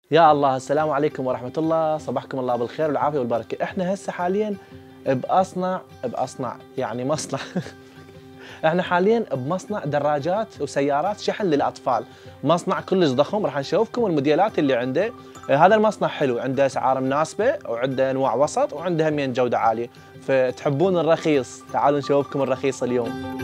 يا الله، السلام عليكم ورحمة الله، صباحكم الله بالخير والعافية والبركة. احنا هسه حاليا بأصنع يعني مصنع احنا حاليا بمصنع دراجات وسيارات شحن للأطفال، مصنع كلش ضخم. راح نشوفكم الموديلات اللي عنده. هذا المصنع حلو، عنده أسعار مناسبة وعنده أنواع وسط وعنده همين جودة عالية. فتحبون الرخيص، تعالوا نشوفكم الرخيص اليوم.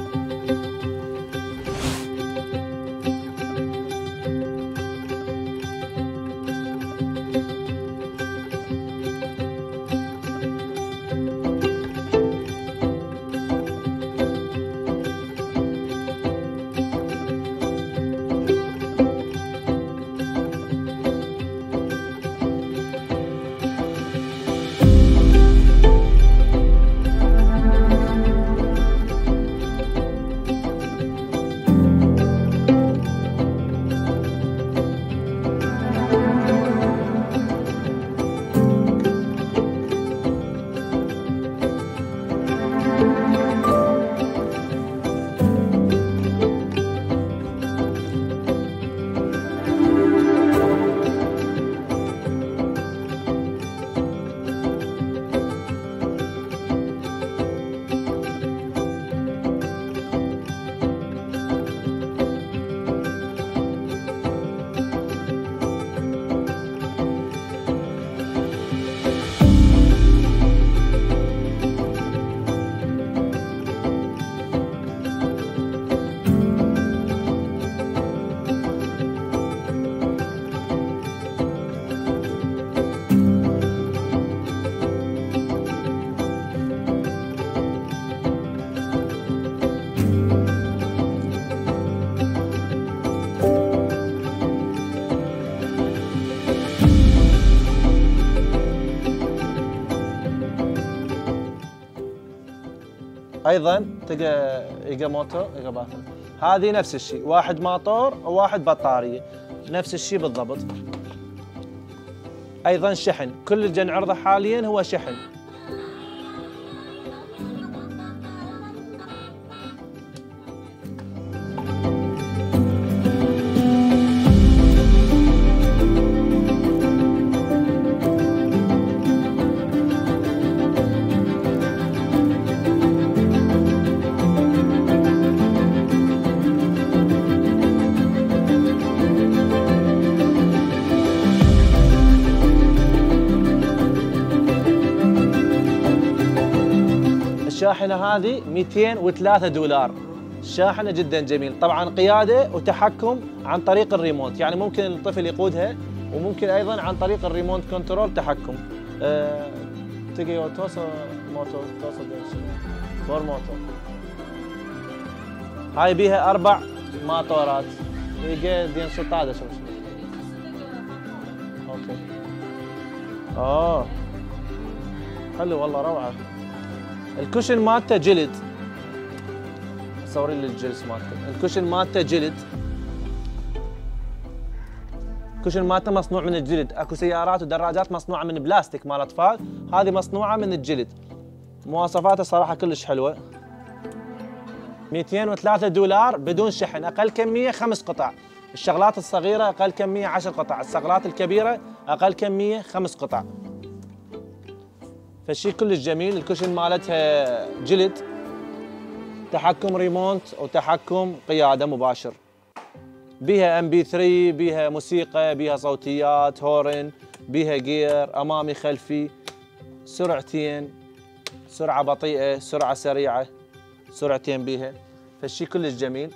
ايضا تلقى يلقى موتور يلقى باتري. هذه نفس الشيء، واحد موتور وواحد بطاريه، نفس الشيء بالضبط. ايضا شحن، كل اللي نعرضه حاليا هو شحن. الشاحنة هذه 203 دولار، شاحنة جدا جميل. طبعا قيادة وتحكم عن طريق الريموت، يعني ممكن الطفل يقودها وممكن أيضا عن طريق الريموت كنترول تحكم. تقي توصل موتور، توصل فور موتور. هاي بيها 4 موتورات، تقي دين 16 شو. اوكي. حلو والله، روعة. الكوشن مالته جلد، صوري لي الجلس مالته. الكوشن مالته جلد، الكوشن مالته مصنوع من الجلد. اكو سيارات ودراجات مصنوعه من بلاستيك مال اطفال، هذه مصنوعه من الجلد. مواصفاته صراحه كلش حلوه. 203 دولار بدون شحن، اقل كميه 5 قطع. الشغلات الصغيره اقل كميه 10 قطع، الشغلات الكبيره اقل كميه 5 قطع. فالشيء كلش جميل. الكوشن مالتها جلد، تحكم ريموت وتحكم قيادة مباشر. بيها MP3، بيها موسيقى، بيها صوتيات، هورن، بيها جير أمامي خلفي، سرعتين، سرعة بطيئة، سرعة سريعة، سرعتين بيها. فالشيء كلش جميل.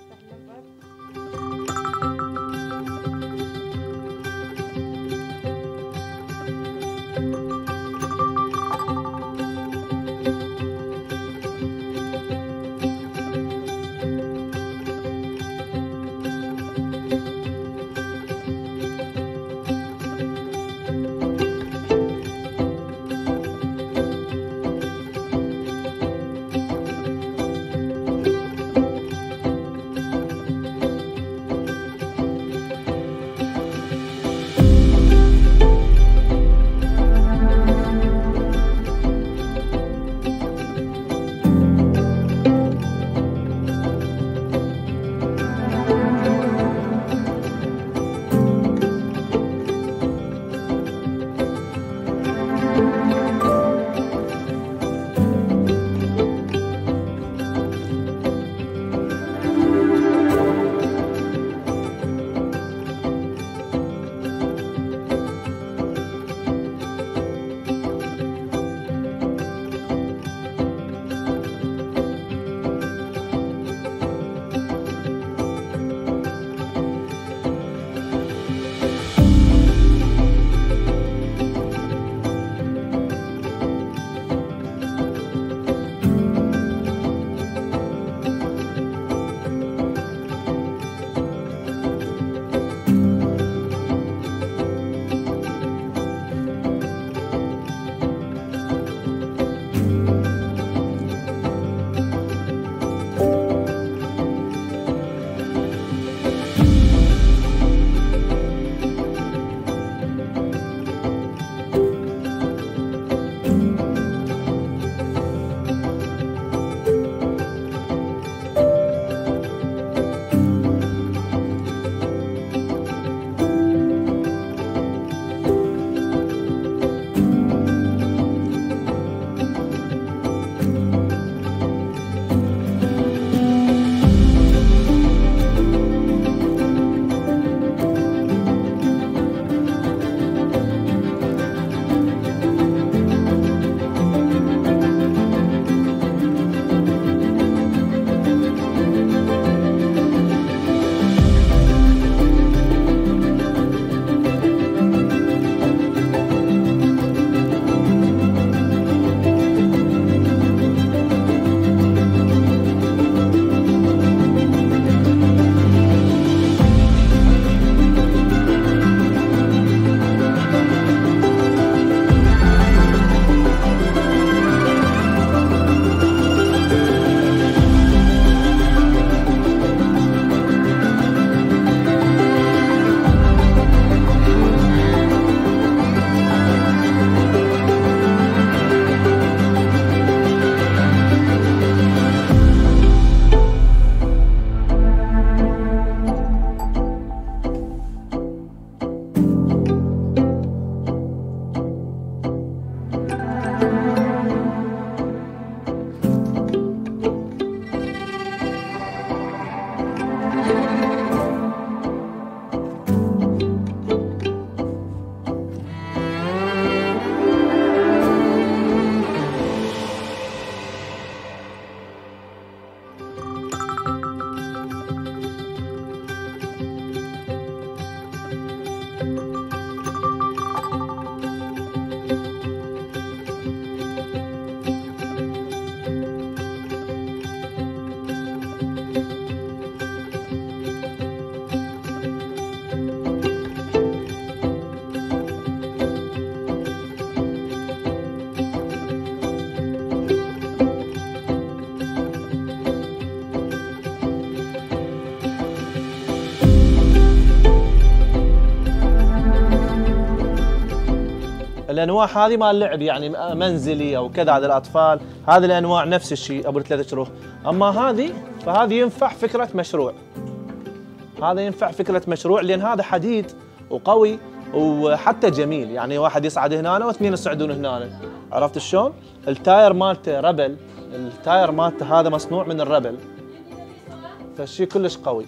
الانواع هذه مال لعب يعني منزلي او كذا على الاطفال، هذه الانواع نفس الشيء ابو 3 شروخ. اما هذه فهذه ينفع فكره مشروع، هذا ينفع فكره مشروع لان هذا حديد وقوي وحتى جميل، يعني واحد يصعد هنا واثنين يصعدون هنا، عرفت شلون؟ التاير مالته ربل، التاير مالته هذا مصنوع من الربل، فالشيء كلش قوي.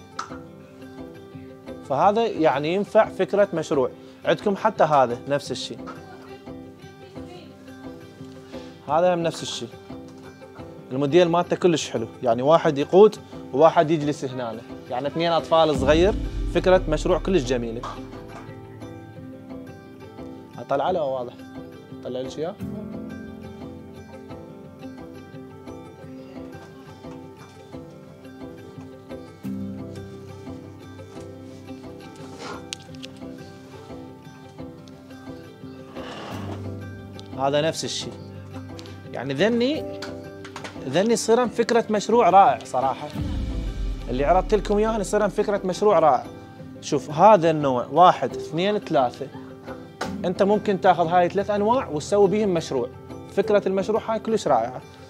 فهذا يعني ينفع فكره مشروع. عندكم حتى هذا نفس الشيء، هذا هم نفس الشيء، الموديل مالته كلش حلو، يعني واحد يقود وواحد يجلس هنا، يعني اثنين اطفال صغير، فكره مشروع كلش جميله. اطلع له واضح، طلع لي اياه. هذا نفس الشيء، يعني ذني صيرن فكرة مشروع رائع صراحة، اللي عرضت لكم اياه صيرن فكرة مشروع رائع. شوف هذا النوع 1 2 3، انت ممكن تاخذ هاي 3 انواع وتسوي بهم مشروع، فكرة المشروع هاي كلش رائعة.